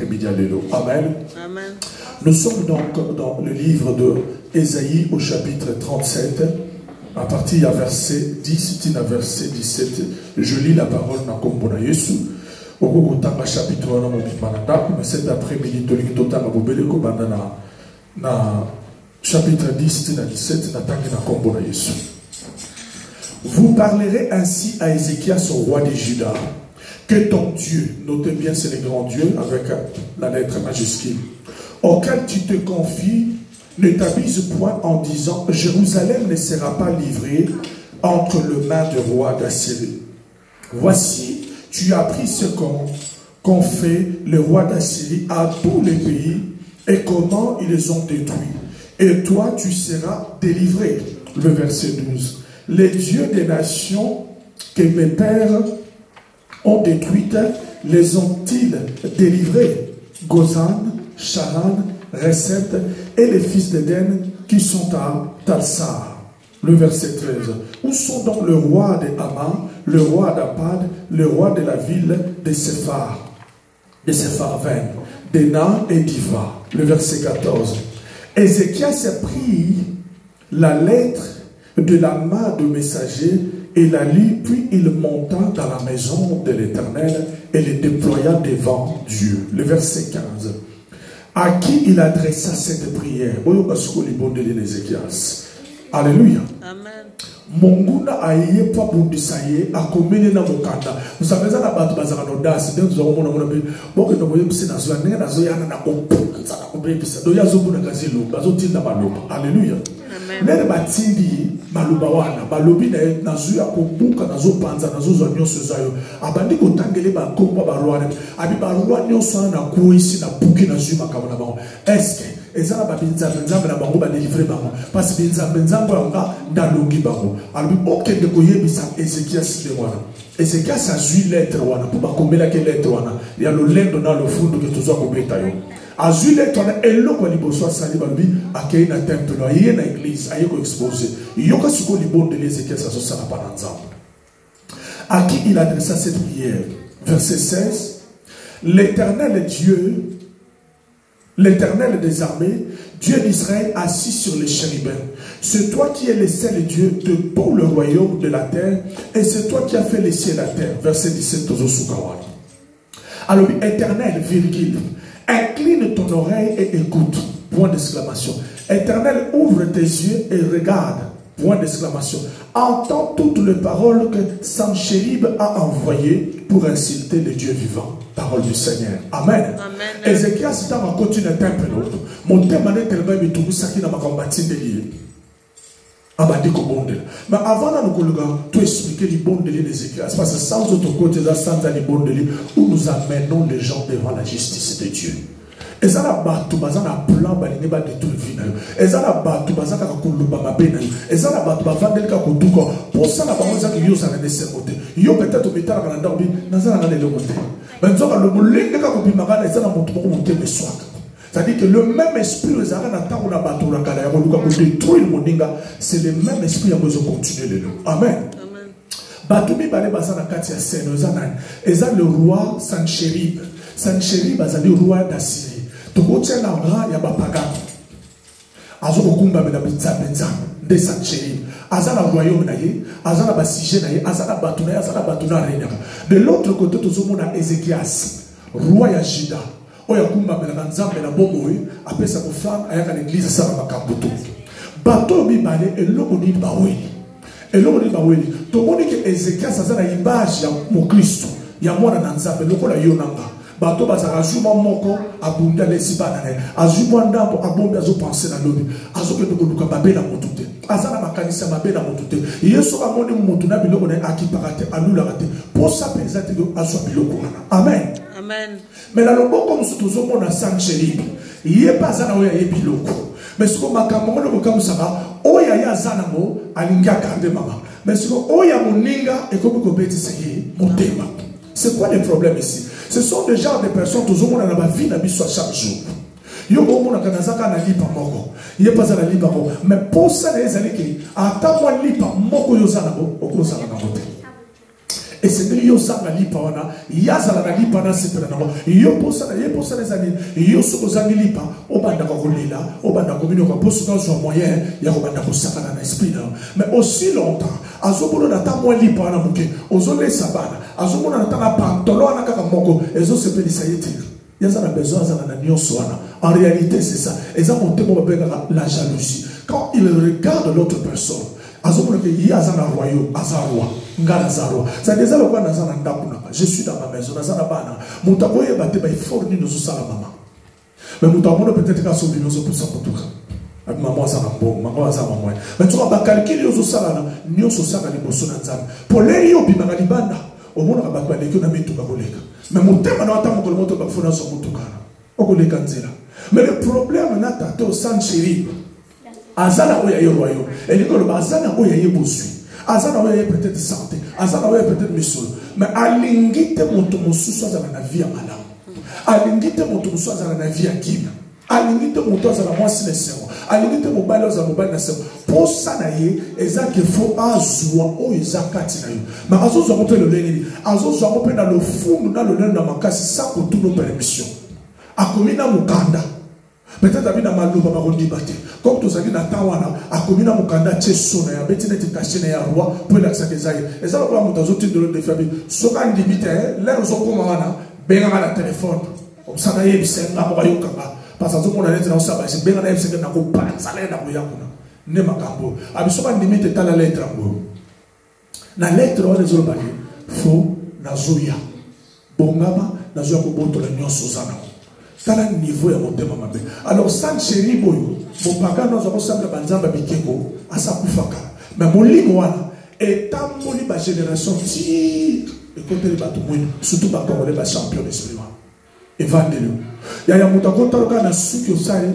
après-midi à l'élo. Amen. Amen. Nous sommes donc dans le livre de Ésaïe au chapitre 37, à partir du verset 10 à verset 17. Je lis la parole dans Kombona Yesu. Au cours du chapitre 1, mais cet après-midi, chapitre 10 à 17, vous parlerez ainsi à Ézéchias, roi de Juda, que ton Dieu, notez bien c'est le grand Dieu avec la lettre majuscule, auquel tu te confies, ne t'abuse point en disant Jérusalem ne sera pas livrée entre les mains du roi d'Assyrie. Voici, tu as appris ce qu'ont fait le roi d'Assyrie à tous les pays et comment ils les ont détruits. Et toi, tu seras délivré. Le verset 12. Les dieux des nations que mes pères ont détruites, les ont-ils délivrés? Gozan, Charan, Recep et les fils d'Éden qui sont à Talsar. Le verset 13. Où sont donc le roi de Hama, le roi d'Apad, le roi de la ville de Séphar, de Sepharvaim, d'Ena et d'Iva? Le verset 14. Ézéchias a pris la lettre de la main du messager et la lit, puis il monta dans la maison de l'Éternel et le déploya devant Dieu. Le verset 15. À qui il adressa cette prière? Alléluia. Amen. Monguna aye pa bundisaye akomene na mukanda. Usabeza na batu bazaka no dasi denzo omona mona be boke no boyebise na zo nenge na zo yana na kompuka tsaka kubepisa do yazo buna kazilo bazo tinda baloba. Alléluia. Amen. Lele batindi maluba wana balobi na zo ya kompuka na zo panza na zo zo nyonso zayo abandi kotangele ba komba ba rwane abi ba rwane nyonso na kuisi na buki na zuma kabona ba. Est-ce ezala babinza benzamba na bango ba délivrer bango parce que benzamba yanga ndalongi bango albi okende koyebisa Ézéchias de wana Ézéchias azui lettre wana pour bakombela ke lettre wana ya lolendo na lo fundo que tozwa kobeta yo azui lettre wana eloko liboso asali balbi akei na temple aye na église aye ko exposer yoka siko libonde les Ézéchias azosala pa na nzambe. À qui il adressa cette prière? Verset 16. L'Éternel Dieu, l'Éternel des armées, Dieu d'Israël assis sur les chérubins. C'est toi qui es le seul Dieu de tout le royaume de la terre, et c'est toi qui as fait les cieux et la terre. Verset 17. Alors, Éternel, virgule, incline ton oreille et écoute. Point d'exclamation. Éternel, ouvre tes yeux et regarde. Point d'exclamation. Entends toutes les paroles que Sanchérib a envoyées pour insulter le Dieu vivant. Parole du Seigneur. Amen. Ézéchias dans ma continue un peu l'autre. Mon thème est tellement mis ça qui n'a pas combattu de lié. Abandiko bondel. Mais avant de nous expliquer les bondeliers d'Ézéchias, parce que sans autre côté, sans les bondeliers, où nous amenons les gens devant la justice de Dieu. Et ça la batu bazana plan balinge ba détruire vie na yo. Et ça la batu bazaka kuluba mabe na yo. Et ça la batu bavandel ka kutuko. Pour ça la bango za yo ça ne sert côté. Yo peut-être metala kana ndombi na za na le côté. Mais nzoka le mulinga ka kopima kana ça na mutu ko monter le soir. C'est-à-dire que le même esprit les arrêts n'attend la batu la kala ya ko détruire le moninga, c'est le même esprit qui va continuer le. Amen. Amen. Batumi bale bazana kati ya seno za nani. Et ça le roi Sanchérib. Sanchérib bazali roi d'Assyrie. Tokotia na rang ya bapaga azo kumba bena benza de Sanchérib azala royaume na ye azala basije na ye azala batuna ye azala batuna reina. De l'autre côté tozomona Ézéchias roi ya Juda oya kumba bena nzambe na bomoyi apesa ko femme ayaka l'église sala makambuto bato bibale eloko ni baweli tomoni ke Ézéchias azala image ya mo Kristo ya mwana na nzambe lokola yo nanga. Bato bazaka azuma moko abunda lesiba na ne azuma ndambo abombe azo penser na lobi azo ke ndoko babela motute azana makanisa babela motute yesu amoni mutu na biloko na akipakate alula kate pour ça peut-être azo biloko na. Amen. Amen. Mais la loboko comme surtout zomona Sanchérib yé pas na oya yé biloko mais ce que makambo le comme ça oya ya zana mo alinga garder mama mais ce que oya moninga et comme ko beti seye motema. C'est quoi le problème ici? Ce sont des genres de personnes tous au monde dans la vie na biso chaque jour. Yo au monde kanazaka na lipa moko. Yé pas na lipa moko. Mais pour ça les années qui attends moi lipa moko yo zana bo okosa na moté. Et c'est que yo sanga lipa wana, yazala na lipa na sepela na yo posa les années, yo soko zangi lipa, obanda ko kolela, obanda ko bino ko posa dans un moyen, ya obanda ko saka na esprit là. Mais aussi longtemps, azobolo na ta moi lipa na muke, ozole sabana, azobolo na ta na pantalon na kaka moko, ezo sepeli sayeti. Yazala besoin azala na nyonso wana. En réalité c'est ça. Eza monté mo beka la jalousie. Quand il regarde l'autre personne, azobolo ke yi azana royaume, azarwa. Je suis dans ma maison, il faut venir nous aussi à la maman. Mais nous peut-être qu'à sauver nos pour ça pour tout. Maman, ça va bon, maman, ça va moins. Mais tu vas calculer aux salana, nous sommes à l'émotion d'Anzam. Pour les yeux, puis Magalibanda, au monde, on va pas les qu'on a mis tout à Golega. Mais mon thème, on a entendu que le monde va faire son moutouka. Au Golega Nzela. Mais le problème, on a tâté au San Chéri. Azana Oya Royaume. Et les gens, Azana Oya Bosui. Azana Oya peut-être santé. Azana Oya peut-être missoul. Mais alingite montomosu soit dans la vie à malam. Alingite montomosu soit dans la vie à Guine. Alingite montomosu dans la moitié de l'essence. Alingite mobile dans la mobile d'essence. Pour ça, il faut azwa o izakati na yo. Mais azozo amope le leni. Azozo amope dans le fond dans le leni na makasi sans que tout nos permissions. Akomina mukanda. Peut-être abina maluba barondi bate. Comme tous avis n'atawana, akomina mukanda tchesona ya betine tikashine ya roi pour l'accès des aïeux. Et ça va pas monter aux autres de l'autre famille. Soka limité, l'air aux autres mana, benga la téléphone. Comme ça naïe bisenga morayo kaba. Parce que tout le monde a été dans ça, c'est benga naïe bisenga na ko pan salaire na moyakuna. Ne makambo. Abisoka limité ta la lettre ngo. Na lettre on les autres faux na zoya. Bongama na zoya ko boto la nyonso zana. Tala niveau ya motema mabe. Alors sans chéri boyo, mon papa nous avons semblé banzamba bikeko asa kufaka. Mais mon limo wana étant moli ba génération ti écoutez les bateaux moyen, surtout ba congolais ba champion d'esprit. Et vendez-le. Ya ya mutako taloka na suki osale.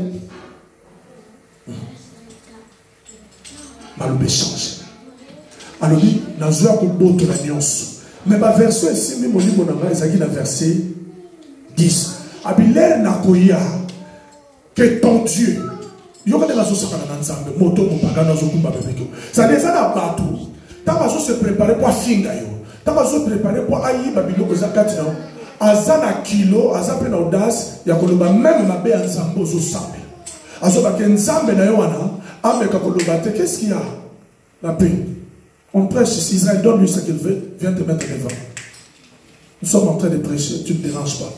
Malobe change. Alors dit na zoya ko boto la nyonso. Mais ba verset ici même mon limo na nga ezaki na verset 10. Abilé nakoya que ton Dieu yoka de la sauce kana nzambe moto mopaka na zokumba bebeko ça les a na batou ta va se préparer pour finga yo ta va se préparer pour ayi babiloko zakati na azana kilo azape na audace ya koloba même mabe nzambe zo sambe azoba ke nzambe na yo wana ameka koloba te qu'est-ce qu'il y a la paix on prêche ici Israël donne lui ce qu'il veut viens te mettre devant nous sommes en train de prêcher tu ne te déranges pas.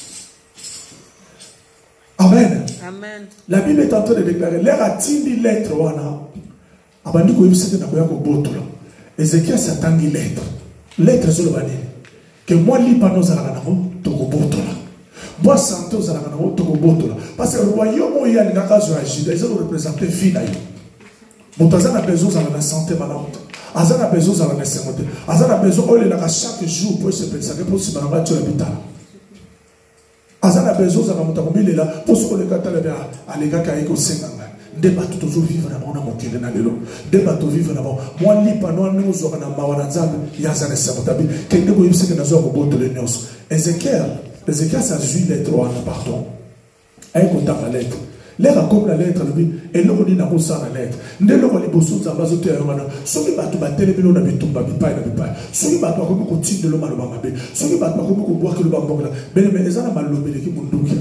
Amen. Amen. La Bible est en train de déclarer l'air a tindi lettre wana abandi ko yebisete na koya ko botola Ézéchiel s'attendit lettre sur le bani que moi li pa nos ala na to ko botola moi santo za na to ko botola parce que le royaume ya nga ka zo agir ils ont représenté fina yo motaza na besoin za na santé malade azana besoin za na santé azana besoin ole na chaque jour pour se penser que pour se malade tu l'hôpital. Azana besoin za muta komelela pour ce que le katala bia alega kaiko senganga ndeba tutozo vivre na bona mokele na lelo ndeba to vivre na bon moi lipa no nzo kana mawana nzambe yazana sabotabi kende ko yibise na zo ko boto le nyos Ézéchiel ça suit lettre en pardon ay ko ta lettre l'air comme la lettre lui et le dit na ko sa la lettre ndelo ko liboso za bazo te yona soki batu batele bino na bitumba bipai na bipai soki batu ko ko tinde lo malo mabe soki batu ko ko boire que le bambonga bene mais ezana malobele ki munduki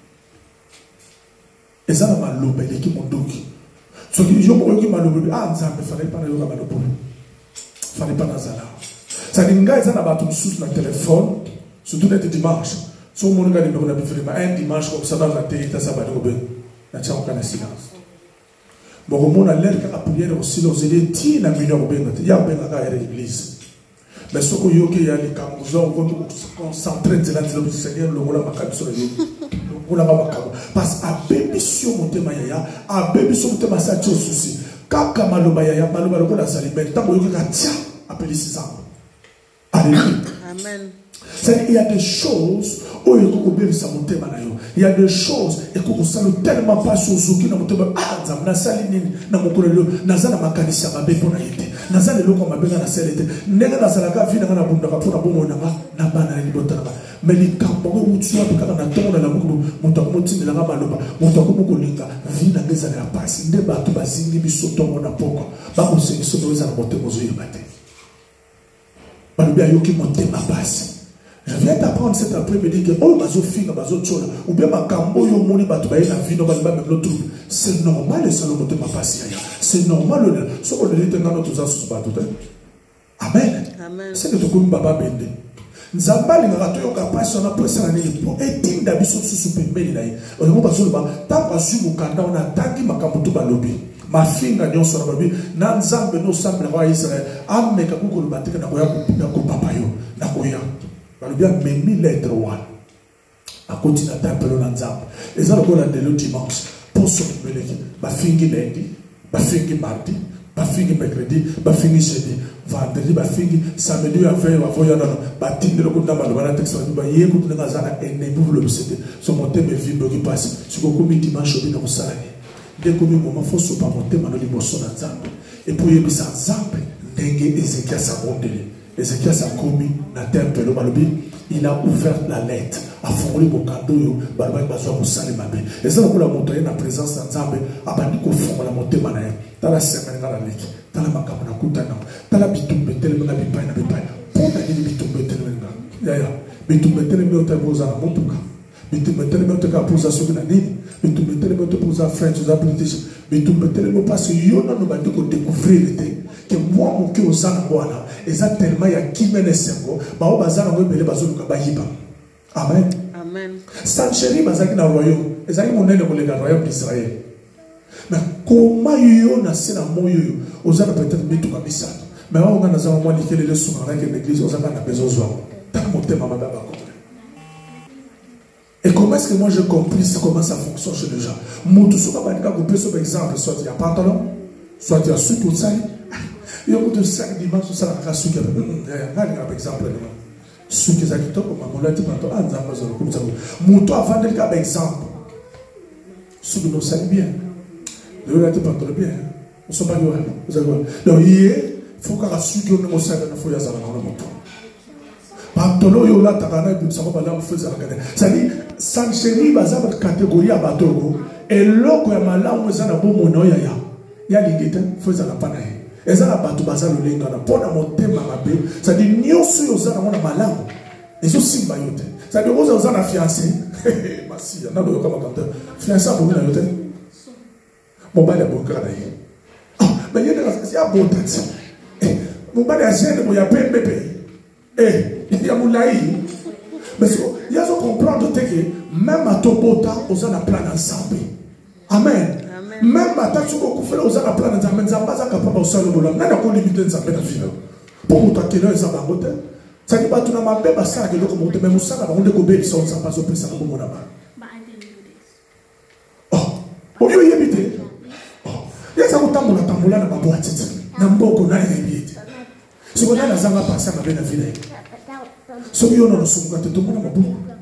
ezana malobele ki munduki soki jo ko ki malobele nzambe fallait pas yo ka malobele fallait pas nazala ça dinga ezana batu sous na téléphone surtout les dimanches so mon gars de na bifrema un dimanche comme ça dans la télé ça va de na tchao kana silence bon mon a l'air ka prière aussi los élèves na million benga ya benga ka l'église mais ce que yo ke ya les kamouzo on va se concentrer dans le Seigneur le mola makabiso yo mola makabo parce à bémission motema ya a bémission motema sa tio souci kaka maloba ya maloba ko la salimé tango yo ka tia appelé ça alléluia amen. Il y a des choses où il y a des choses et qu'on ne tellement pas sur ce qui n'a pas salini na mokolelo nazana makanisa mabe pona yete nazana loko mabe na selete nenga nazala ka vina na bunda ka pona bomo na bana ni botana mais les kambo utu ya bikaka na tongo na mukulu mutakumuti na maloba mutakumukolinga vina ngeza na pasi nde bato bazingi biso tongo na poko ba ko sengiso doza na motemo zo yebate Je viens d'apprendre cet après-midi que oh bazo finga bazo chola ou bien makambo yo moni batu ba na vino ba même l'autre. C'est normal ça le moté mapasi ya. C'est normal ce qu'on dit dans notre sens pas tout. Amen. Amen. C'est que to comme baba bende. Nzambali na rato yo kapasi on a pressé la nini pour etinda biso susu pembeli na ye. On va bazo ba ta bazu mukanda on a tangi makambo to balobi. Mafinga nyonso na babi na nzambe no sambe na Israël ameka kuko lubatika na koya ko papa yo na koya. Il y a même 1000 lettres à côté de la temple de l'ensemble. Et ça, on a le dimanche pour se révéler. Bah, fingi lundi, bah, fingi mardi, bah, fingi mercredi, bah, fingi jeudi, vendredi, bah, fingi samedi, après, bah, voyons, bah, tinde le coup de la balle, bah, texte, bah, yé, coup de la zana, et ne vous le savez. Son monté, mais vibre qui passe. Si vous commis dimanche, vous avez un salarié. Dès que vous moment, faut se pas monter, mais le morceau d'ensemble. Et pour y avoir ensemble, dengue, Ézéchias a monté. Ézéchias a commis la temple, il a ouvert la lettre, a formé mon cadeau, barba bazo ko salemabe. Et ça on a montré la présence d'Nzambe, a bandi ko former la montée manaye. Dans la semaine dans la leki, dans la makaba na kutana, dans la bitumbe tele na bipai na bipai. Pour la bitumbe tele na. Ya ya, bitumbe tele me otaboza na motuka. Bitumbe tele me otaka poza soki na nini? Bitumbe tele me otaboza French, za British. Bitumbe tele me parce yo na no bandi ko découvrir l'été. Que moi mon cœur aux angois et ça tellement ya kimene sengo ba o bazana ngo bele bazoluka bayiba. Amen. Amen. Sancheri bazaki na royaume ezali monene ko le royaume d'Israël. Mais comment yo na sena moyo yo ozana peut-être bituka bisato. Mais on a na moi likele le souma avec l'église ozana na besoin zo. Ta motema mababa ko. Et comment est-ce que moi je compris comment ça fonctionne chez les gens? Mutu soka bandika ko peso par exemple soit il y a pantalon, soit il y a sous tout ça. Il y a beaucoup de 5 dimanches, ça la race qui a par exemple. Ce qui est à l'époque, on l'a dit, on a dit, mon toit avant de faire exemple. Ce que nous savons bien. Nous l'avons dit, on bien. On ne sait pas de donc, il faut qu'on rassure que nous savons que nous faisons ça dans le monde. Pantolo yo la takana et ça va là faire ça la ça dit sans chéri baza votre catégorie à bateau et loko ya malamu za na bomo no ya lingita faire ça la pana. Et ça, la bateau bazar le linga na pona motema mabe. Ça dit nyosu yo za na mona malamu. Et aussi bayote. Ça dit oza oza na fiancé. Masia na lo kama kanta. Fiancé bo na yote. Mobile ya bonka na yi. Ah, mais yene ya bonta. Mobile ya jeune bo ya pembe pe. Il y a moulai. Mais il y a à comprendre que même à ton bota oza na plan ensemble. Amen. Même à ta chouko koufela aux ala plan d'Amen Zambaza capable au sol bolam n'a pas limité Nzambe na vie pour mon takela et Zambangote ça dit pas tout na mabe basa que le comme même ça na onde ko be so ça passe au pesa ko mona ba oh yo yebite oh yesa ko tambola na baboati na mboko na yebite so ko na zanga pasa na be na vie so yo no sumuka te to mona mabu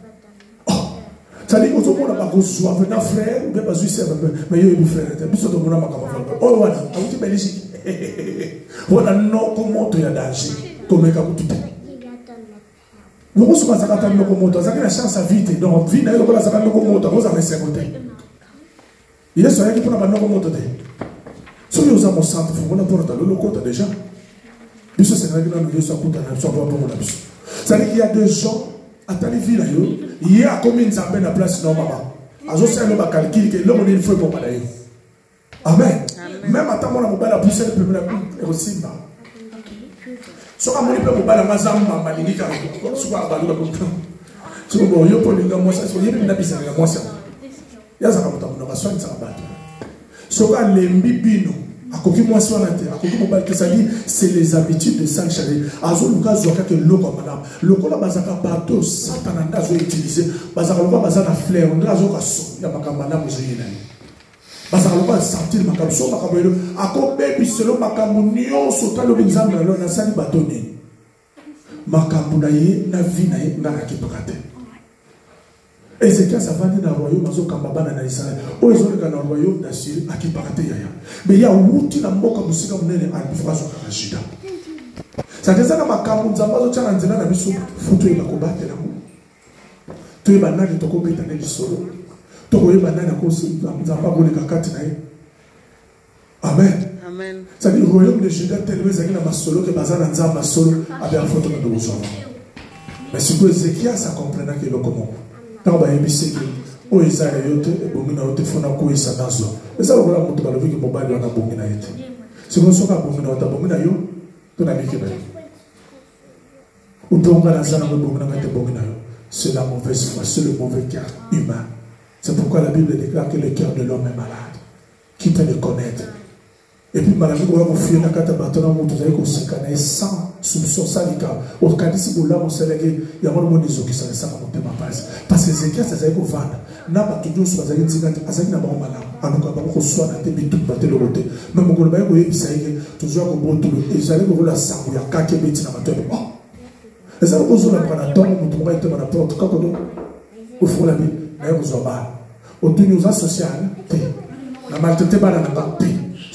ça dit qu'on se voit là-bas, qu'on soit un frère, ou bien pas juste mais il y a un frère, et puis ça tombe là-bas comme ça. Oh, voilà, on est Belgique. Voilà, non, comment tu as danger, comme un cabou tout. Nous ne sommes pas à attendre comme moto, ça a une chance à vite, donc vie n'est pas à comme moto, vous avez 50. Il est sur qui pour la comme moto. Si nous avons centre, il faut qu'on apporte le compte déjà. Puis ça, c'est vrai que nous sommes à soit pas pour mon abus. Ça dit qu'il y a des gens. Atali vila yo il a combien de Nzambe na place non maman azo c'est le calcul que l'homme il faut pour parler amen même attends mon mobile a poussé le peuple et aussi là so ka moni pe mobile mazamba malingi ka so ka baluka ko so bo yo pour linga moi ça so yebi na bisa nga moi ça ya za ka mutamu na swani ça bato so ka lembi bino akoki moi so na te akoki mobile que ça dit c'est les habitudes de Saint Charles azo luka zoka que loko madame loko la bazaka bateau satana ndazo utiliser bazaka loba bazana fleur ndazo ka so ya makamba na muzina bazaka loba sentir makamba so makamba yo akobe biselo makambo nyonso talo bizamba lo na sali bateau ni makambo na ye na vie na ye ngana kipakate Ézéchias a vendu dans le royaume, dans le Israël. Où ils ont dans le royaume d'Assyrie, à qui partait Yaya. Mais il y a outil dans le mot comme si on est à l'Ifraso Karachida. Ça veut dire que ma camoufle, ça va au challenge de la mission, foutu et ma combattre l'amour. Tu es banal de ton compétent de solo. Tu es banal à cause de la parole de Kakati. Amen. Amen. C'est-à-dire, le royaume de Juda, tellement il y a un solo que Bazan a un solo avec un photo de l'eau. Mais si vous Ézéchias, ça comprendra que le comment. Quand on va y c'est que, oh, Isaïe, yote, et Bongina, yote, fona koué, ça dans zo. Et ça, on va monter par le vie que Mobile, on a Bongina, yote. Si vous savez Bongina, on a Bongina, yo, tu n'as mis que ou c'est la mauvaise foi, c'est le mauvais cœur humain. C'est pourquoi la Bible déclare que le cœur de l'homme est malade. Qui peut le connaître? Et puis, malgré que vous avez fait un cata bâton, vous avez aussi canné sans soupçon, sans liqueur. Au cas où vous l'avez sélectionné, il y a un moment qui s'est ça monter ma base. Parce que Zéchias, c'est ça qu'on vend. N'a pas toujours soit Zéchias, Azaki n'a pas mal. Alors qu'on va soit la tête tout battre le côté. Même au Golbaï, vous avez toujours un bon tour. Et vous allez vous la sang, il y a quelques bêtises dans votre tête. Et ça, vous avez un temps, vous trouvez que vous avez un porte, quand vous faites la vie, vous avez un au nous associés, la maltraité par la paix.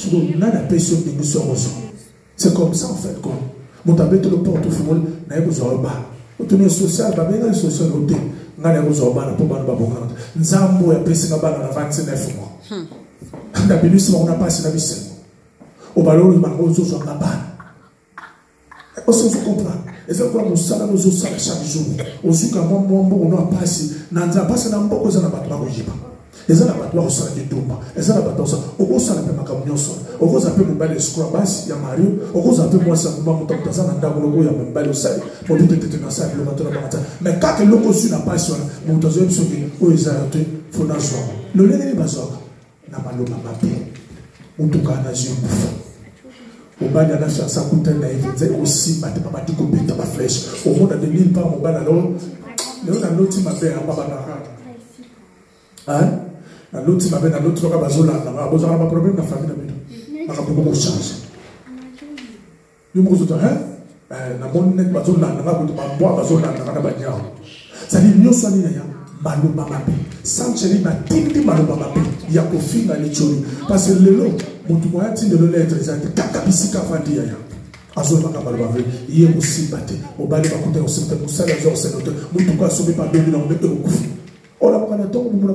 C'est comme ça en fait. Mon tablet le porte-fouille, n'a pas besoin de bas. Au tenir social, pas bien social au thé. N'a pas besoin de bas pour bas de Zambo a payé sa balle à 29 mois. D'habitude, on n'a pas si la vie seule. Au ballon, le marron, aux autres, on n'a pas. On se comprend. Et c'est quoi, nous sommes aux autres chaque jour. Au sucre, on n'a pas si. N'a pas si, n'a pas besoin de battre. Et ça n'a pas de sang de Douma. Et ça n'a pas de sang. Au gros, ça n'a pas de camion. Au gros, ça peut me baler Scrabas, il y a Mario. Au gros, ça peut moi, ça m'a monté dans un endroit où il y a même balle au sale. Mon but était dans ça, le matin. Mais quand le loco sur la passion, mon deuxième souvenir, où ils ont été, il faut n'en soit. Le lait n'est pas ça. N'a pas l'homme à ma paix. Ou tout cas, n'a pas eu. Au bas de la chasse, ça coûte un naïf. C'est aussi, ma tête, ma tête, ma flèche. Au monde de l'île, pas mon bal alors. Le on a l'autre, ma paix, en bas de la hein? L'autre m'a dans l'autre cas bazola na besoin de problème na famille na bido maka beaucoup change yo mo zoto hein na bon net bazola na ba bois bazola na ba nya ça dit nyo so ni ya maloba mabe sancheli na tindi maloba mabe ya kofinga ni chori parce que lelo mutu moya tindi le lettre zate kaka bisika fandi ya azola ka maloba mabe iye musibate obali bakuta osente musala zo senote mutu ka sobe pa doni na mbeke okufi. Amen.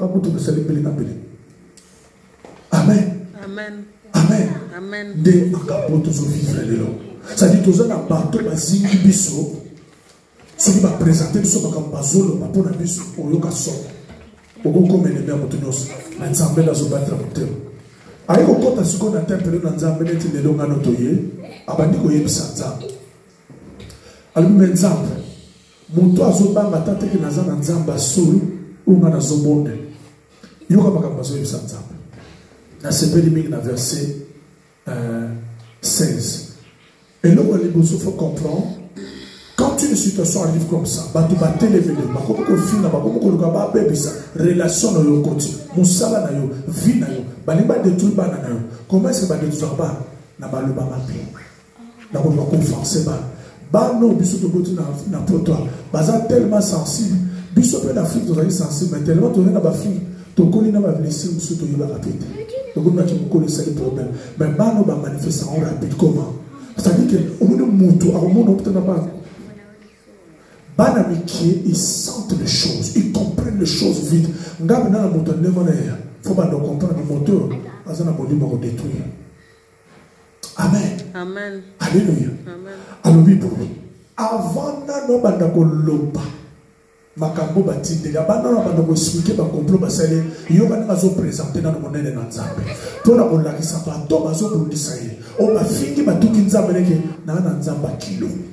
Amen. Amen. Amen. De akapoto zo vivre lelo. Ça dit tous na bato bazingi biso. Soki ba présenter biso ba kambazolo ba pona biso oyoka so. Oko komene bya motunyoso. Na nzambe na zo batra motema. Ayi ko kota siko na tempele na nzambe neti lelo ngano toye. Abandi ko yebisa nzambe. Alime nzambe. Muto azobanga tateke na za na nzambe asulu. Ou on a zobonde. Il y a un peu de temps. Dans ce périmètre, dans verset 16. Et là, il faut comprendre, quand une situation arrive comme ça, tu vas t'élever, tu vas relation dans le côté, musala na yo, vie na yo, baliba détruire ba na yo. Comment est-ce que ba détruire ba na ba le ba mapi? Na ko ba confiance ba no biso to botu na trottoir. Baza tellement sensible. Biso peut l'Afrique nous a sensible, mais tellement tourné dans l'Afrique, tu connais dans la blessure, tu te vas rapide. Tu connais que tu connais ça le problème. Mais bah nous va manifester en rapide comment? C'est-à-dire que au monde mutu, au monde obtient pas. Bah n'amitié, ils sentent les choses, ils comprennent les choses vite. Ngab na mutu ne monnaie. Faut pas donc comprendre le moteur. Azana boli va détruire. Amen. Amen. Alléluia. Amen. Alors oui pour avant na no banda ko loba. Makambo batinde ya bana bana ko expliquer ba complot basale yo bana bazo présenter dans le monene na nzambe to na bolakisa ba to bazo bundisa ye o ba fingi batuki nzambe leke na nzamba kilo